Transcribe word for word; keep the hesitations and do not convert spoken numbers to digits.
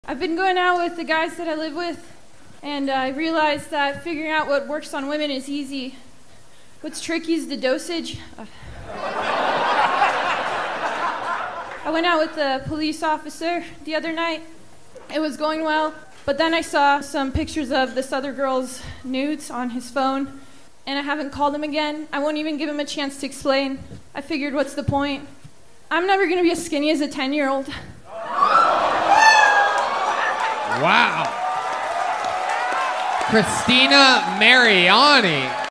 I've been going out with the guys that I live with, and I realized that figuring out what works on women is easy. What's tricky is the dosage. Uh. I went out with a police officer the other night. It was going well, but then I saw some pictures of this other girl's nudes on his phone, and I haven't called him again. I won't even give him a chance to explain. I figured, what's the point? I'm never going to be as skinny as a ten-year-old. Wow. Cristina Mariani.